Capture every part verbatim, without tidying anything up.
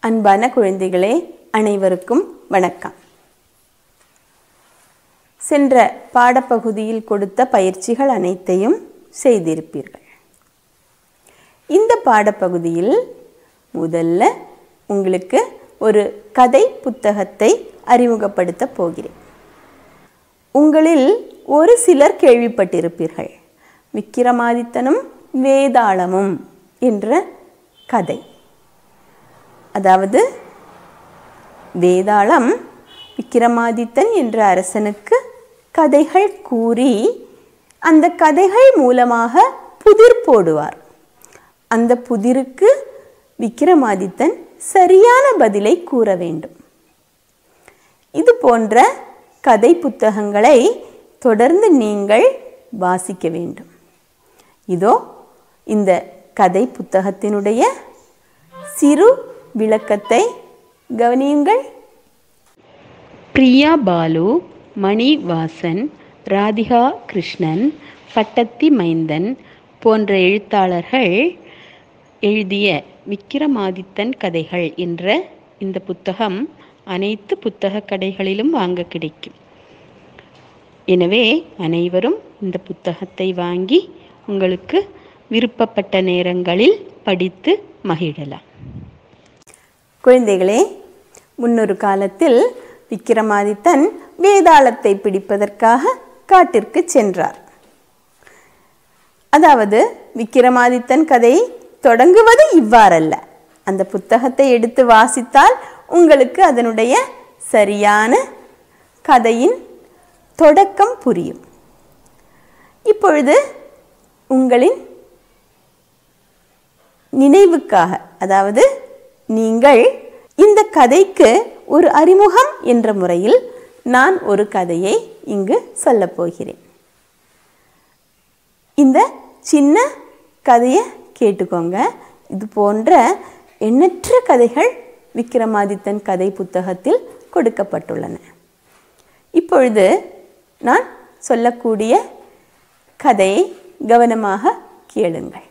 அன்பான குழந்தைகளே, அனைவருக்கும் வணக்கம். சென்ற பாடப்பகுதியில் கொடுத்த பயிற்சிகள் அனைத்தையும் செய்திருப்பீர்கள். இந்த பாடப்பகுதியில் முதல்ல உங்களுக்கு ஒரு கதை புத்தகத்தை அறிமுகப்படுத்த போகிறேன். உங்களில் ஒரு சிலர் கேள்விப்பட்டிருப்பீர்கள், விக்கிரமாதித்தனும் வேதாளமும் என்ற கதை. அதாவது வேதாளம் விக்கிரமாதித்தன் என்ற அரசனுக்கு கதைகள் கூறி அந்த கதைகள் மூலமாக புதிர் போடுவார். அந்த புதிருக்கு விக்கிரமாதித்தன் சரியான பதிலை கூற வேண்டும். இது போன்ற கதை புத்தகங்களை தொடர்ந்து நீங்கள் வாசிக்க வேண்டும். இதோ இந்த கதை புத்தகத்தினுடைய சிறு விளக்கத்தை கவனியுங்கள். பிரியா பாலு, மணி வாசன், ராதிகா கிருஷ்ணன், பட்டத்தி மைந்தன் போன்ற எழுத்தாளர்கள் எழுதிய விக்கிரமாதித்தன் கதைகள் என்ற இந்த புத்தகம் அனைத்து புத்தக கடைகளிலும் வாங்க கிடைக்கும். எனவே அனைவரும் இந்த புத்தகத்தை வாங்கி உங்களுக்கு விருப்பப்பட்ட நேரங்களில் படித்து மகிழலாம். குழந்தைகளே, முன்னொரு காலத்தில் விக்கிரமாதித்தன் வேதாளத்தை பிடிப்பதற்காக காட்டிற்கு சென்றார். அதாவது விக்கிரமாதித்தன் கதை தொடங்குவது இவ்வாறல்ல. அந்த புத்தகத்தை எடுத்து வாசித்தால் உங்களுக்கு அதனுடைய சரியான கதையின் தொடக்கம் புரியும். இப்பொழுது உங்களின் நினைவுக்காக, அதாவது நீங்கள் இந்த கதைக்கு ஒரு அறிமுகம் என்ற முறையில் நான் ஒரு கதையை இங்கு சொல்லப் போகிறேன். இந்த சின்ன கதையை கேட்டுக்கோங்க. இது போன்ற எண்ணற்ற கதைகள் விக்கிரமாதித்தன் கதை புத்தகத்தில் கொடுக்கப்பட்டுள்ளன. இப்பொழுது நான் சொல்லக்கூடிய கதையை கவனமாக கேளுங்கள்.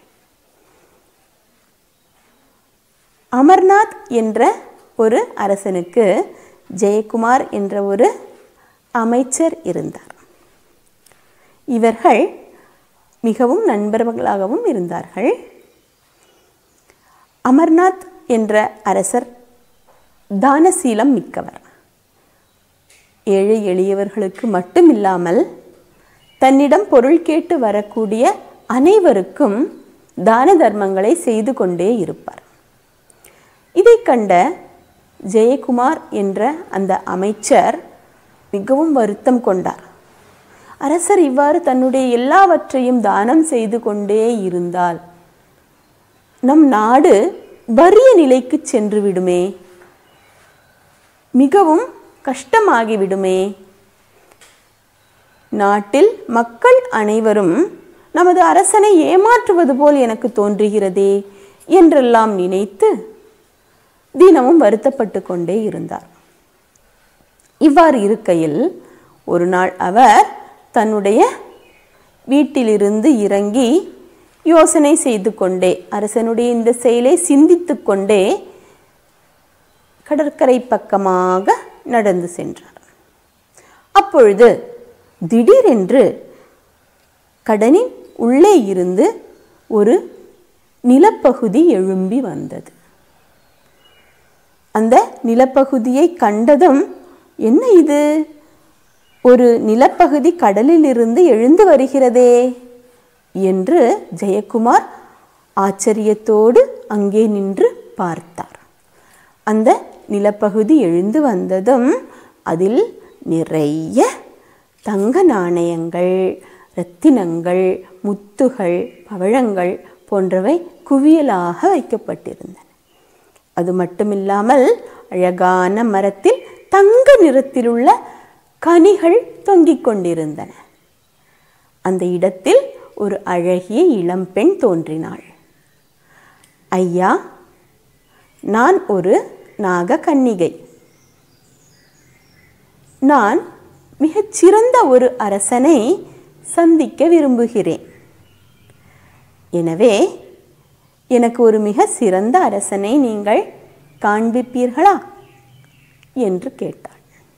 அமர்நாத் என்ற ஒரு அரசனுக்கு ஜெயக்குமார் என்ற ஒரு அமைச்சர் இருந்தார். இவர்கள் மிகவும் நண்பர்களாகவும் இருந்தார்கள். அமர்நாத் என்ற அரசர் தானசீலம் மிக்கவர். ஏழை எளியவர்களுக்கு மட்டுமில்லாமல் தன்னிடம் பொருள் கேட்டு வரக்கூடிய அனைவருக்கும் தான தர்மங்களை செய்து கொண்டே இருப்பார். இதை கண்ட ஜெயக்குமார் என்ற அந்த அமைச்சர் மிகவும் வருத்தம் கொண்டார். அரசர் இவ்வாறு தன்னுடைய எல்லாவற்றையும் தானம் செய்து கொண்டே இருந்தால் நம் நாடு வறிய நிலைக்கு சென்று விடுமே, மிகவும் கஷ்டமாகிவிடுமே, நாட்டில் மக்கள் அனைவரும் நமது அரசனை ஏமாற்றுவது போல் எனக்கு தோன்றுகிறதே என்றெல்லாம் நினைத்து தினமும் வருத்தப்பட்டு கொண்டே இருந்தார். இவ்வாறு இருக்கையில் ஒரு நாள் அவர் தன்னுடைய வீட்டிலிருந்து இறங்கி யோசனை செய்து கொண்டே, அரசனுடைய இந்த செயலை சிந்தித்து கொண்டே கடற்கரை பக்கமாக நடந்து சென்றார். அப்பொழுது திடீரென்று கடலின் உள்ளே இருந்து ஒரு நிலப்பகுதி எழும்பி வந்தது. அந்த நிலப்பகுதியை கண்டதும், என்ன இது, ஒரு நிலப்பகுதி கடலில் இருந்து எழுந்து வருகிறதே என்று ஜெயக்குமார் ஆச்சரியத்தோடு அங்கே நின்று பார்த்தார். அந்த நிலப்பகுதி எழுந்து வந்ததும் அதில் நிறைய தங்க நாணயங்கள், இரத்தினங்கள், முத்துகள், பவழங்கள் போன்றவை குவியலாக வைக்கப்பட்டிருந்தன. அது மட்டுமில்லாமல் அழகான மரத்தில் தங்க நிறத்திலுள்ள கனிகள் தொங்கிக் கொண்டிருந்தன. அந்த இடத்தில் ஒரு அழகிய இளம்பெண் தோன்றினாள். ஐயா, நான் ஒரு நாகக்கன்னிகை. நான் மிகச்சிறந்த ஒரு அரசனை சந்திக்க விரும்புகிறேன். எனவே எனக்கு ஒரு மிக சிறந்த அரசனை நீங்கள் காண்பிப்பீர்களா என்று கேட்டாள்.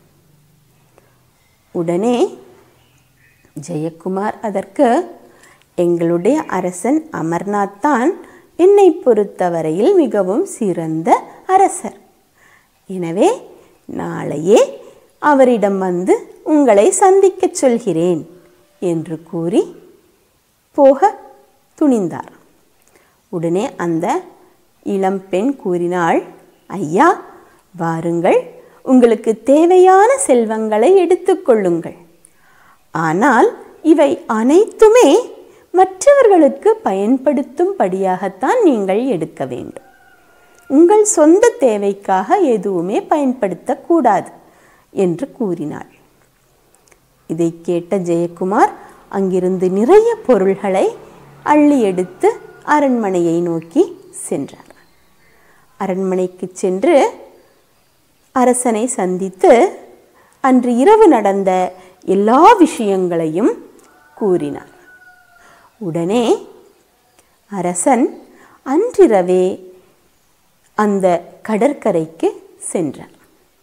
உடனே ஜெயக்குமார் அதற்கு, எங்களுடைய அரசன் அமர்நாத் தான் என்னை பொறுத்தவரையில் மிகவும் சிறந்த அரசர். எனவே நாளையே அவரிடம் வந்து உங்களை சந்திக்கச் சொல்கிறேன் என்று கூறி போக துணிந்தார். உடனே அந்த இளம்பெண் கூறினாள், ஐயா வாருங்கள், உங்களுக்கு தேவையான செல்வங்களை எடுத்துக்கொள்ளுங்கள். ஆனால் இவை அனைத்துமே மற்றவர்களுக்கு பயன்படுத்தும்படியாகத்தான் நீங்கள் எடுக்க வேண்டும். உங்கள் சொந்த தேவைக்காக எதுவுமே பயன்படுத்தக்கூடாது என்று கூறினாள். இதை கேட்ட ஜெயக்குமார் அங்கிருந்து நிறைய பொருள்களை அள்ளி எடுத்து அரண்மனையை நோக்கி சென்றார். அரண்மனைக்கு சென்று அரசனை சந்தித்து அன்று இரவு நடந்த எல்லா விஷயங்களையும் கூறினார். உடனே அரசன் அன்றிரவே அந்த கடற்கரைக்கு சென்றார்.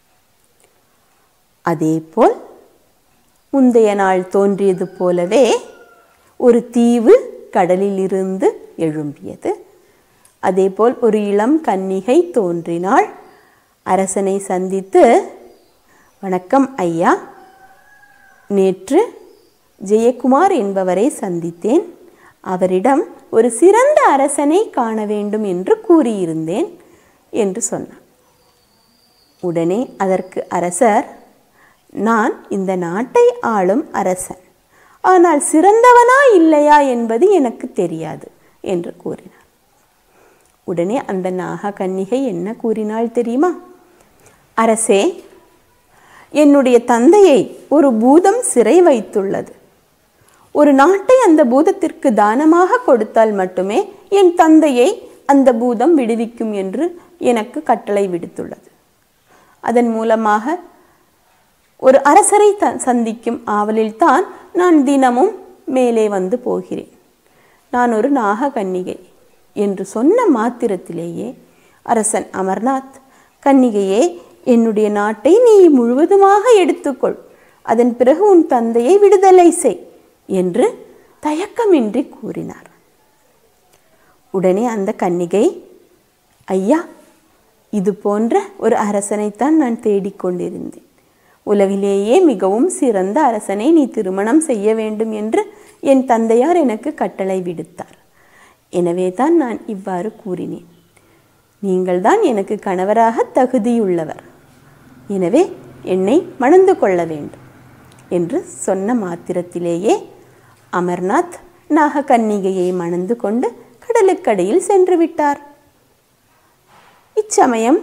அதேபோல் முந்தைய நாள் தோன்றியது போலவே ஒரு தீவு கடலிலிருந்து எழும்பியது. அதேபோல் ஒரு இளம் கன்னிகை தோன்றினாள். அரசனை சந்தித்து, வணக்கம் ஐயா, நேற்று ஜெயக்குமார் என்பவரை சந்தித்தேன். அவரிடம் ஒரு சிறந்த அரசனை காண வேண்டும் என்று கூறியிருந்தேன் என்று சொன்னார். உடனே அதற்கு அரசர், நான் இந்த நாட்டை ஆளும் அரசன், ஆனால் சிறந்தவனா இல்லையா என்பது எனக்கு தெரியாது என்று கூறினார். உடனே அந்த நாகக்கன்னிகை என்ன கூறினாள் தெரியுமா? அரசே, என்னுடைய தந்தையை ஒரு பூதம் சிறை வைத்துள்ளது. ஒரு நாட்டை அந்த பூதத்திற்கு தானமாக கொடுத்தால் மட்டுமே என் தந்தையை அந்த பூதம் விடுவிக்கும் என்று எனக்கு கட்டளை விடுத்துள்ளது. அதன் மூலமாக ஒரு அரசரை த சந்திக்கும் ஆவலில்தான் நான் தினமும் மேலே வந்து போகிறேன். நான் ஒரு நாகக்கன்னிகை என்று சொன்ன மாத்திரத்திலேயே அரசன் அமர்நாத், கன்னிகையே, என்னுடைய நாட்டை நீ முழுவதுமாக எடுத்துக்கொள், அதன் பிறகு உன் தந்தையை விடுதலை செய் என்று தயக்கமின்றி கூறினார். உடனே அந்த கன்னிகை, ஐயா, இது போன்ற ஒரு அரசனைத்தான் நான் தேடிக்கொண்டிருந்தேன். உலகிலேயே மிகவும் சிறந்த அரசனை நீ திருமணம் செய்ய வேண்டும் என்று என் தந்தையார் எனக்கு கட்டளை விடுத்தார். எனவே தான் நான் இவ்வாறு கூறினேன். நீங்கள்தான் எனக்கு கணவராக தகுதியுள்ளவர், எனவே என்னை மணந்து கொள்ள வேண்டும் என்று சொன்ன மாத்திரத்திலேயே அமர்நாத் நாகக்கன்னிகையை மணந்து கொண்டு கடலுக்கடியில் சென்று விட்டார். இச்சமயம்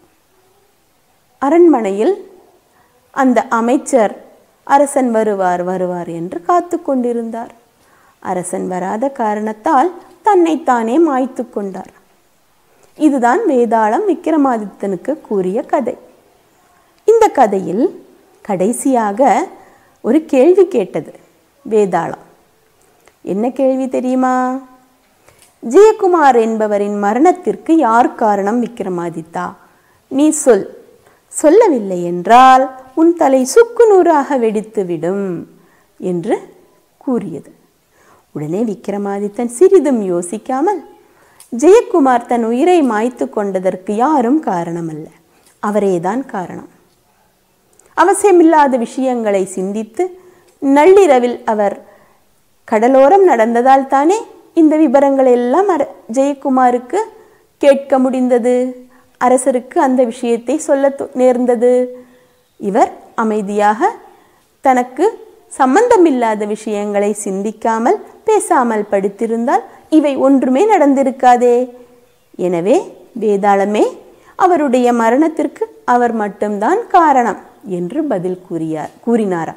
அரண்மனையில் அந்த அமைச்சர் அரசன் வருவார் வருவார் என்று காத்து கொண்டிருந்தார். அரசன் வராத காரணத்தால் தன்னைத்தானே மாய்த்து கொண்டார். இதுதான் வேதாளம் விக்ரமாதித்தனுக்கு கூறிய கதை. இந்த கதையில் கடைசியாக ஒரு கேள்வி கேட்டது வேதாளம். என்ன கேள்வி தெரியுமா? ஜெயக்குமார் என்பவரின் மரணத்திற்கு யார் காரணம் விக்ரமாதித்தா? நீ சொல். சொல்லவில்லை என்றால் உன் தலை சுக்கு நூறாக வெடித்துவிடும் என்று கூறியது. உடனே விக்ரமாதித்தன் சிறிதும் யோசிக்காமல், ஜெயக்குமார் தன் உயிரை மாய்த்து கொண்டதற்கு யாரும் காரணமல்ல, அவரேதான் காரணம். அவசியமில்லாத விஷயங்களை சிந்தித்து நள்ளிரவில் அவர் கடலோரம் நடந்ததால் தானே இந்த விவரங்கள் எல்லாம் ஜெயக்குமாருக்கு கேட்க முடிந்தது, அரசருக்கு அந்த விஷயத்தை சொல்ல நேர்ந்தது. இவர் அமைதியாக தனக்கு சம்பந்தமில்லாத விஷயங்களை சிந்திக்காமல் பேசாமல் படுத்திருந்தால் இவை ஒன்றுமே நடந்திருக்காதே. எனவே வேதாளமே, அவருடைய மரணத்திற்கு அவர் மட்டும்தான் காரணம் என்று பதில் கூறியார் கூறினாரா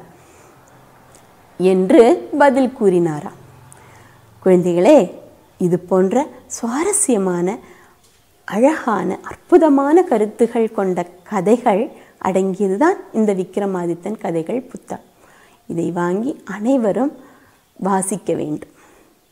என்று பதில் கூறினாரா குழந்தைகளே, இது போன்ற சுவாரஸ்யமான அழகான அற்புதமான கருத்துகள் கொண்ட கதைகள் அடங்கியதுதான் இந்த விக்ரமாதித்தன் கதைகள் புத்தகம். இதை வாங்கி அனைவரும் வாசிக்க வேண்டும்.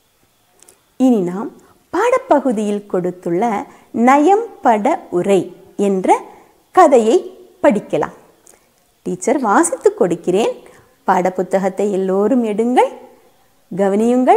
இனி நாம் பாடப்பகுதியில் கொடுத்துள்ள நயம் பட உரை என்ற கதையை படிக்கலாம். டீச்சர் வாசித்து கொடுக்கிறேன். பாடப்புத்தகத்தை எல்லோரும் எடுங்கள், கவனியுங்கள்.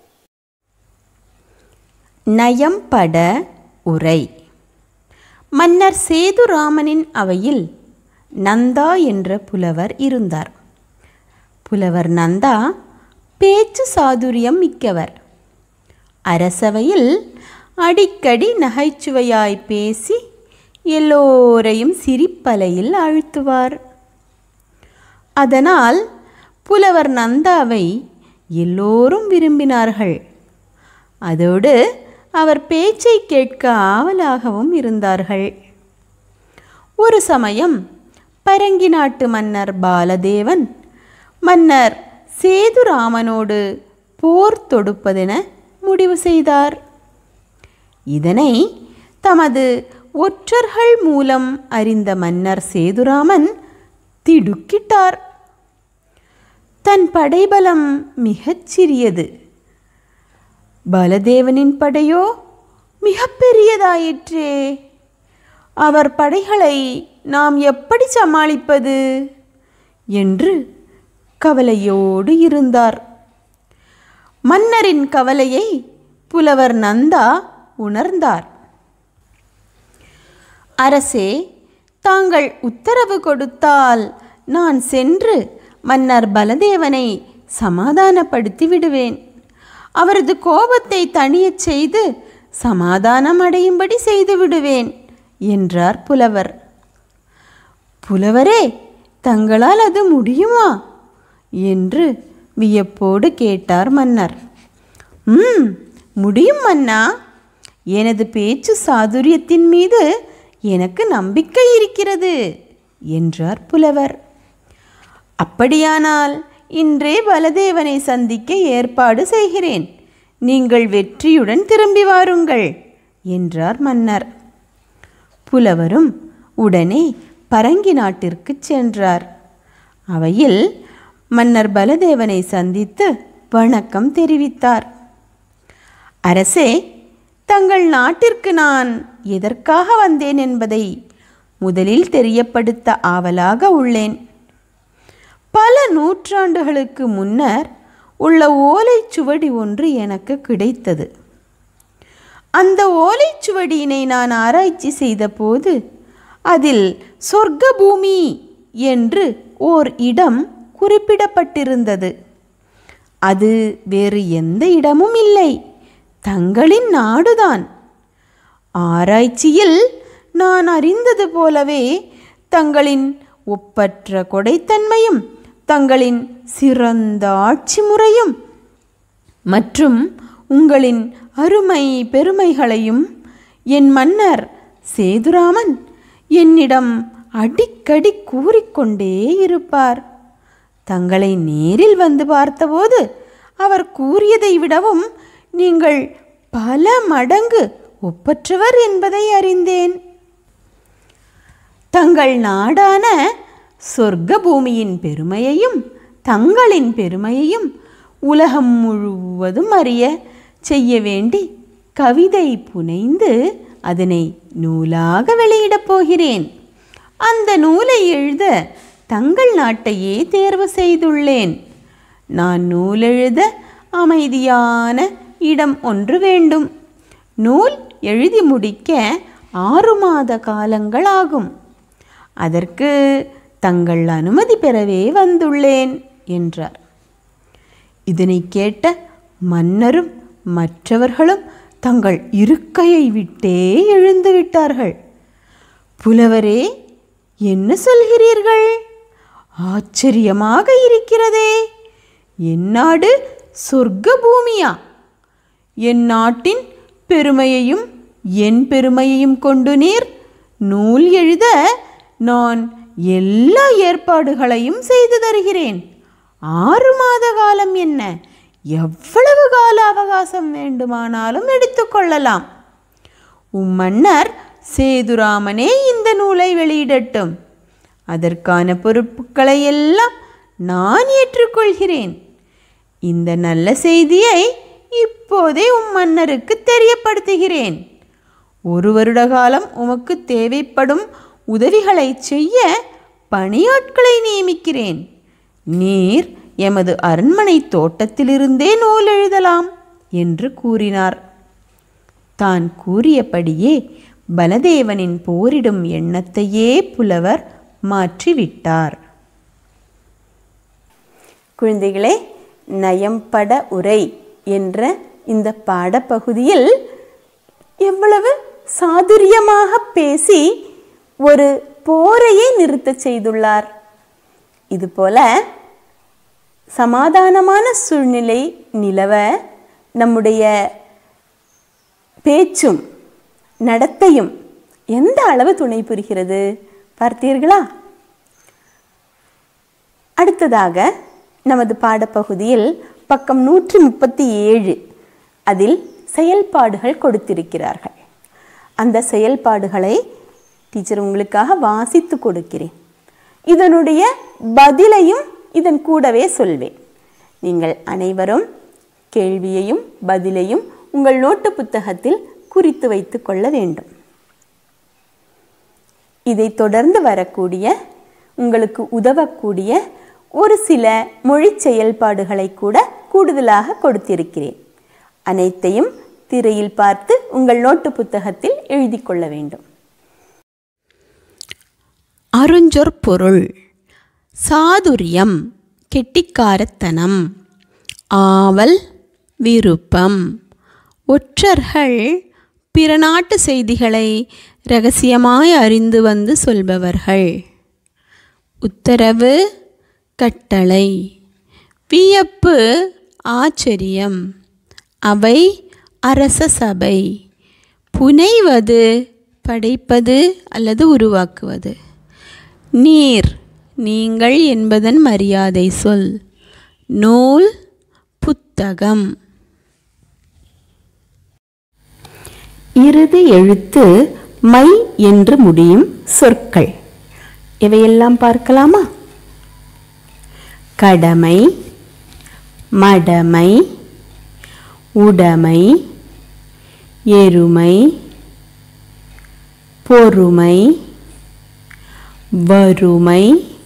நயம்பட உரை. மன்னர் சேதுராமனின் அவையில் நந்தா என்ற புலவர் இருந்தார். புலவர் நந்தா பேச்சு சாதுரியம் மிக்கவர். அரசவையில் அடிக்கடி நகைச்சுவையாய் பேசி எல்லோரையும் சிரிப்பலையில் ஆழ்த்துவார். அதனால் புலவர் நந்தாவை எல்லோரும் விரும்பினார்கள். அதோடு அவர் பேச்சை கேட்க ஆவலாகவும் இருந்தார்கள். ஒரு சமயம் பரங்கி நாட்டு மன்னர் பாலதேவன் மன்னர் சேதுராமனோடு போர் தொடுப்பதென முடிவு செய்தார். இதனை தமது ஒற்றர்கள் மூலம் அறிந்த மன்னர் சேதுராமன் திடுக்கிட்டார். தன் படைபலம் மிகச் சிறியது. பலதேவனின் படையோ மிக பெரியதாயிற்றே. அவர் படைகளை நாம் எப்படி சமாளிப்பது என்று கவலையோடு இருந்தார். மன்னரின் கவலையை புலவர் நந்தா உணர்ந்தார். அரசே, தாங்கள் உத்தரவு கொடுத்தால் நான் சென்று மன்னர் பலதேவனை சமாதானப்படுத்தி விடுவேன். அவரது கோபத்தை தணியச் செய்து சமாதானம் அடையும்படி செய்து விடுவேன் என்றார் புலவர். புலவரே, தங்களால் அது முடியுமா என்று வியப்போடு கேட்டார் மன்னர். ம் முடியும் மன்னா. எனது பேச்சு சாதுரியத்தின் மீது எனக்கு நம்பிக்கை இருக்கிறது என்றார் புலவர். அப்படியானால் இன்றே பலதேவனை சந்திக்க ஏற்பாடு செய்கிறேன். நீங்கள் வெற்றியுடன் திரும்பி வாருங்கள் என்றார் மன்னர். புலவரும் உடனே பரங்கி நாட்டிற்கு சென்றார். அவையில் மன்னர் பலதேவனை சந்தித்து வணக்கம் தெரிவித்தார். அரசே, தங்கள் நாட்டிற்கு நான் எதற்காக வந்தேன் என்பதை முதலில் தெரியப்படுத்த ஆவலாக உள்ளேன். பல நூற்றாண்டுகளுக்கு முன்னர் உள்ள ஓலைச்சுவடி ஒன்று எனக்கு கிடைத்தது. அந்த ஓலைச்சுவடியினை நான் ஆராய்ச்சி செய்தபோது அதில் சொர்க்க பூமி என்று ஓர் இடம் குறிப்பிடப்பட்டிருந்தது. அது வேறு எந்த இடமும் இல்லை, தங்களின் நாடுதான். ஆராய்ச்சியில் நான் அறிந்தது போலவே தங்களின் ஒப்பற்ற கொடைத்தன்மையும் தங்களின் சிறந்த ஆட்சி முறையும் மற்றும் உங்களின் அருமை பெருமைகளையும் என் மன்னர் சேதுராமன் என்னிடம் அடிக்கடி கூறிக்கொண்டே இருப்பார். தங்களை நேரில் வந்து பார்த்தபோது அவர் கூறியதை விடவும் நீங்கள் பல மடங்கு ஒப்பற்றவர் என்பதை அறிந்தேன். தங்கள் நாடான சொர்க்க பூமியின் பெருமையையும் தங்களின் பெருமையையும் உலகம் முழுவதும் அறிய செய்ய வேண்டி கவிதை புனைந்து அதனை நூலாக வெளியிடப் போகிறேன். அந்த நூலை எழுத தங்கள் நாட்டையே தேர்வு செய்துள்ளேன். நான் நூல் எழுத அமைதியான இடம் ஒன்று வேண்டும். நூல் எழுதி முடிக்க ஆறு மாத காலங்கள் ஆகும். அதற்கு தங்கள் அனுமதி பெறவே வந்துள்ளேன் என்றார். இதனை கேட்ட மன்னரும் மற்றவர்களும் தங்கள் இருக்கையை விட்டே எழுந்து விட்டார்கள். புலவரே, என்ன சொல்கிறீர்கள்? ஆச்சரியமாக இருக்கிறதே. என் நாடு சொர்க்க பூமியா? என் நாட்டின் பெருமையையும் என் பெருமையையும் கொண்டு நீர் நூல் எழுத நான் எல்லா ஏற்பாடுகளையும் செய்து தருகிறேன். ஆறு மாத காலம் என்ன, எவ்வளவு கால அவகாசம் வேண்டுமானாலும் எடுத்துக்கொள்ளலாம். உம் மன்னர் சேதுராமனே இந்த நூலை வெளியிடட்டும். அதற்கான பொறுப்புகளை எல்லாம் நான் ஏற்றுக்கொள்கிறேன். இந்த நல்ல செய்தியை இப்போதே உம் மன்னருக்கு தெரியப்படுத்துகிறேன். ஒரு வருட காலம் உமக்கு தேவைப்படும் உதவிகளை செய்ய பணியாட்களை நியமிக்கிறேன். நீர் எமது அரண்மனை தோட்டத்திலிருந்தே நூல் எழுதலாம் என்று கூறினார். தான் கூறியபடியே பலதேவனின் போரிடும் எண்ணத்தையே புலவர் மாற்றிவிட்டார். குழந்தைகளே, நயம்பட உரை என்ற இந்த பாடப்பகுதியில் எவ்வளவு சாதுரியமாக பேசி ஒரு போரையே நிறுத்த செய்துள்ளார். இதுபோல சமாதானமான சூழ்நிலை நிலவ நம்முடைய பேச்சும் நடத்தையும் எந்த அளவு துணை புரிகிறது பார்த்தீர்களா? அடுத்ததாக நமது பாடப்பகுதியில் பக்கம் நூற்றி முப்பத்தி ஏழு அதில் செயல்பாடுகள் கொடுத்திருக்கிறார்கள். அந்த செயல்பாடுகளை டீச்சர் உங்களுக்காக வாசித்து கொடுக்கிறேன். இதனுடைய பதிலையும் இதன் கூடவே சொல்வேன். நீங்கள் அனைவரும் கேள்வியையும் பதிலையும் உங்கள் நோட்டு புத்தகத்தில் குறித்து வைத்து கொள்ள வேண்டும். இதை தொடர்ந்து வரக்கூடிய உங்களுக்கு உதவக்கூடிய ஒரு சில மொழி செயல்பாடுகளை கூட கூடுதலாக கொடுத்திருக்கிறேன். அனைத்தையும் திரையில் பார்த்து உங்கள் நோட்டு புத்தகத்தில் எழுதி கொள்ள வேண்டும். அருஞ்சொற்பொருள்: சாதுரியம், கெட்டிக்காரத்தனம், ஆவல், விருப்பம். ஒற்றர்கள் பிற நாட்டு செய்திகளை இரகசியமாய் அறிந்து வந்து சொல்பவர்கள். உத்தரவு, கட்டளை. வியப்பு, ஆச்சரியம். அவை அரச சபை. புனைவது, படைப்பது அல்லது உருவாக்குவது. நீர், நீங்கள் என்பதன் மரியாதை சொல். நூல், புத்தகம். இறுதி எழுத்து மை என்று முடியும் சொற்கள் இவையெல்லாம் பார்க்கலாமா? கடமை, மடமை, உடைமை, எருமை, பொறுமை, வறுமை,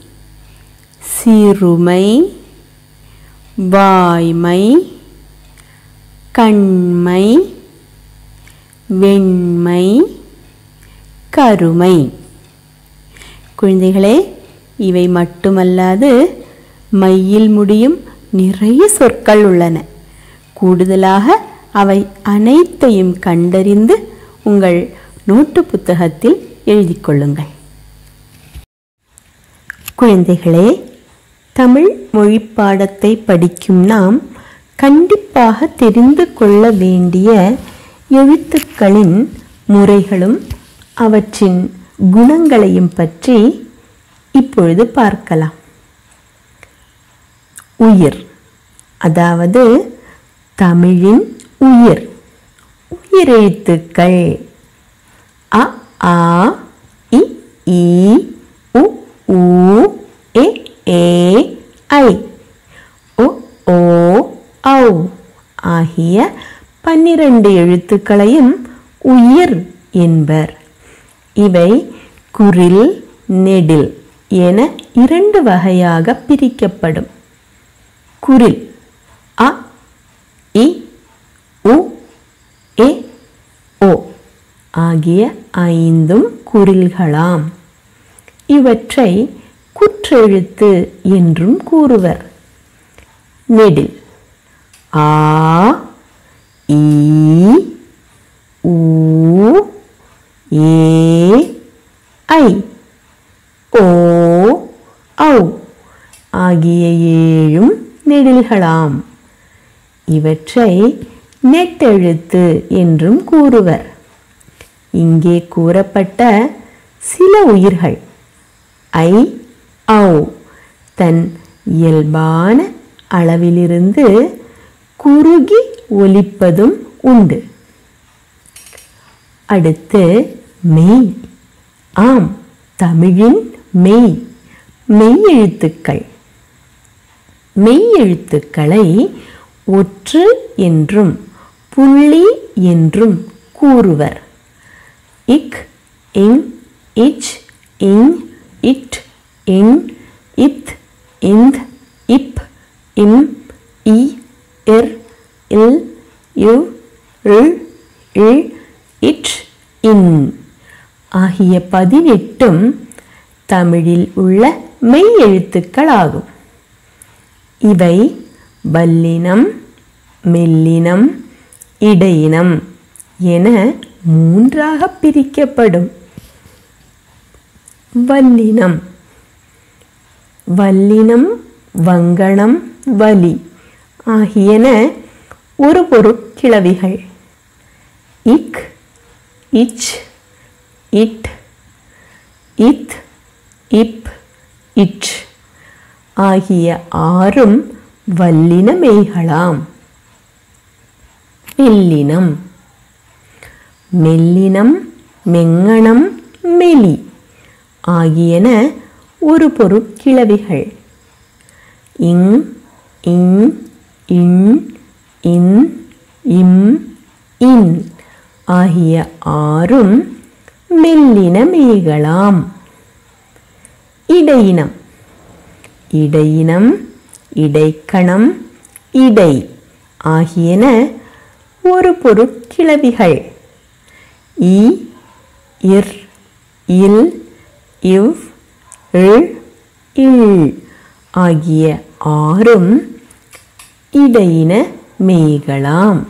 சிறுமை, வாய்மை, கண்மை, வெண்மை, கருமை. குழந்தைகளே, இவை மட்டுமல்லாது மையில் முடியும் நிறைய சொற்கள் உள்ளன. கூடுதலாக அவை அனைத்தையும் கண்டறிந்து உங்கள் நோட்டு புத்தகத்தில் எழுதி கொள்ளுங்கள். குழந்தைகளே, தமிழ் மொழி பாடத்தை படிக்கும் நாம் கண்டிப்பாக தெரிந்து கொள்ள வேண்டிய எழுத்துக்களின் முறைகளும் அவற்றின் குணங்களையும் பற்றி இப்பொழுது பார்க்கலாம். உயிர், அதாவது தமிழின் உயிர். உயிரெழுத்துக்கள் அ, ஆ, இ, ஈ, உ, ஊ, எ, ஏ, ஐ, ஒ, ஓ, ஔ ஆகிய பன்னிரண்டு எழுத்துக்களையும் உயிர் என்பர். இவை குறில், நெடில் என இரண்டு வகையாக பிரிக்கப்படும். குறில் அ, இ, உ, எ, ஓ ஆகிய ஐந்தும் குறில்களாம். இவற்றை குற்றெழுத்து என்றும் கூறுவர். நெடில் ஆ, ஈ, ஊ, ஏ, ஐ, ஓ, ஔ ஆகிய ஏழும் நெடில்களாம். இவற்றை நெட்டெழுத்து என்றும் கூறுவர். இங்கே கூறப்பட்ட சில உயிர்கள் ஐ, ஔ தன் இயல்பான அளவிலிருந்து குறுகி ஒலிப்பதும் உண்டு. அடுத்து மெய். ஆம், தமிழின் மெய் மெய் எழுத்துக்கள். மெய் எழுத்துக்களை ஒற்று என்றும் புள்ளி என்றும் கூறுவர். இக், இங், இச், இங், இட், இன், இத், இந்த், இப், இம், இ, இர், இல், இவ், இல், இல், இட், இன் ஆகிய பதினெட்டும் தமிழில் உள்ள மெய் எழுத்துக்களாகும். இவை வல்லினம், மெல்லினம், இடையினம் என மூன்றாக பிரிக்கப்படும். வல்லினம் வல்லினம், வங்கணம், வலி ஆகியன ஒரு பொருட்கிளவிகள். இக், இச், இட், இத், இப், இட் ஆகிய ஆறும் வல்லின மெய்களாம். மெல்லினம் மெல்லினம், மெங்கணம், மெலி ஆகியன ஒரு பொருட்கிளவிகள். இங், இங், இன், இன், இம், இன் ஆகிய ஆறும் மெல்லின மெய்களாம். இடையினம் இடையினம், இடைக்கணம், இடை ஆகியன ஒரு பொருட்கிளவிகள். இ, இர், இல், இவ், இல், இல் ஆகிய ஆறும் இடையின மெய்களாம்.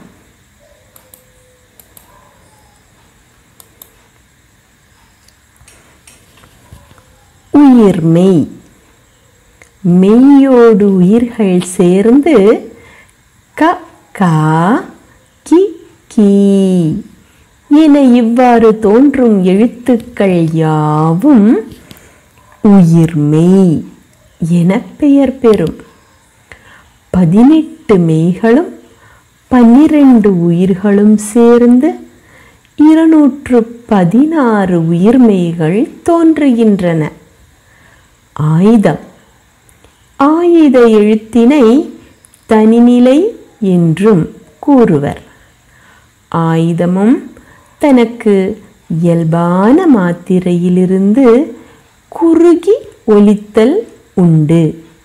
உயிர்மெய் மெய்யோடு உயிர்கள் சேர்ந்து க, கா, கி, கீ என இவ்வாறு தோன்றும் எழுத்துக்கள் யாவும் உயிர்மெய் என பெயர் பெறும். பதினெட்டு மெய்களும் பன்னிரண்டு உயிர்களும் சேர்ந்து இருநூற்று பதினாறு உயிர்மெய்கள் தோன்றுகின்றன. ஆயுதம் ஆயுத எழுத்தினை தனிநிலை என்றும் கூறுவர். ஆயுதமும் தனக்கு இயல்பான மாத்திரையிலிருந்து குறுகி ஒலித்தல் உண்டு.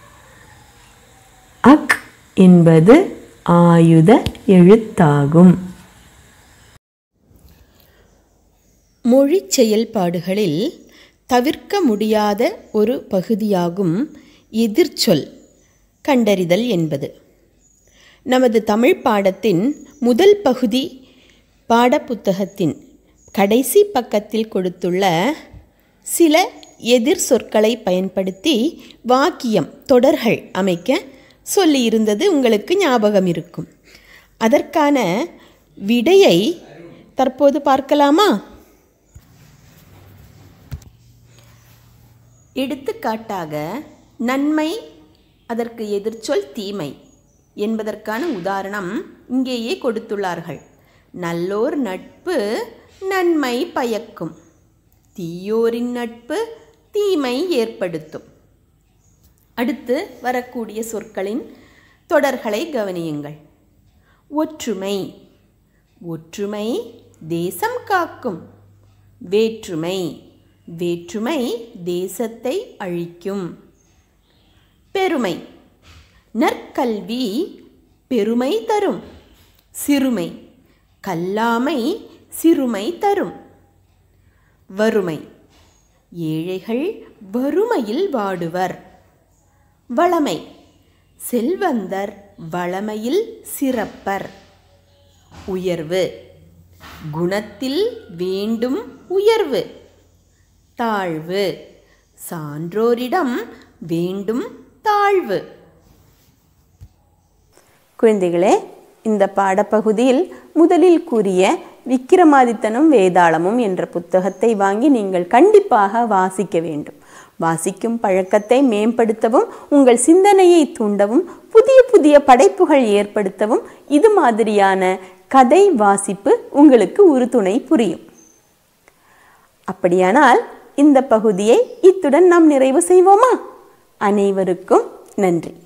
அக் என்பது ஆயுத எழுத்தாகும். மொழி செயல்பாடுகளில் தவிர்க்க முடியாத ஒரு பகுதியாகும் எதிர்ச்சொல் கண்டறிதல் என்பது. நமது தமிழ் பாடத்தின் முதல் பகுதி பாடப்புத்தகத்தின் கடைசி பக்கத்தில் கொடுத்துள்ள சில எதிர் சொற்களை பயன்படுத்தி வாக்கியம் தொடர்கள் அமைக்க சொல்லியிருந்தது உங்களுக்கு ஞாபகம் இருக்கும். அதற்கான விடையை தற்போது பார்க்கலாமா? எடுத்துக்காட்டாக நன்மை, அதற்கு எதிர்ச்சொல் தீமை என்பதற்கான உதாரணம் இங்கேயே கொடுத்துள்ளார்கள். நல்லோர் நட்பு நன்மை பயக்கும், தீயோரின் நட்பு தீமை ஏற்படுத்தும். அடுத்து வரக்கூடிய சொற்களின் தொடர்களை கவனியுங்கள். ஒற்றுமை ஒற்றுமை தேசம் காக்கும். வேற்றுமை வேற்றுமை தேசத்தை அழிக்கும். பெருமை நற்கல்வி பெருமை தரும். சிறுமை கல்லாமை சிறுமை தரும். வறுமை ஏழைகள் வறுமையில் வாடுவர். வளமை செல்வந்தர் வளமையில் சிறப்பர். உயர்வு குணத்தில் வேண்டும் உயர்வு. தாழ்வு சான்றோரிடம் வேண்டும் தாழ்வு. குழந்தைகளே, இந்த பாடப்பகுதியில் முதலில் கூறிய விக்கிரமாதித்தனும் வேதாளமும் என்ற புத்தகத்தை வாங்கி நீங்கள் கண்டிப்பாக வாசிக்க வேண்டும். வாசிக்கும் பழக்கத்தை மேம்படுத்தவும், உங்கள் சிந்தனையை தூண்டவும், புதிய புதிய படைப்புகள் ஏற்படுத்தவும் இது மாதிரியான கதை வாசிப்பு உங்களுக்கு உறுதுணை புரியும். அப்படியானால் இந்த பகுதியை இத்துடன் நாம் நிறைவு செய்வோமா? அனைவருக்கும் நன்றி.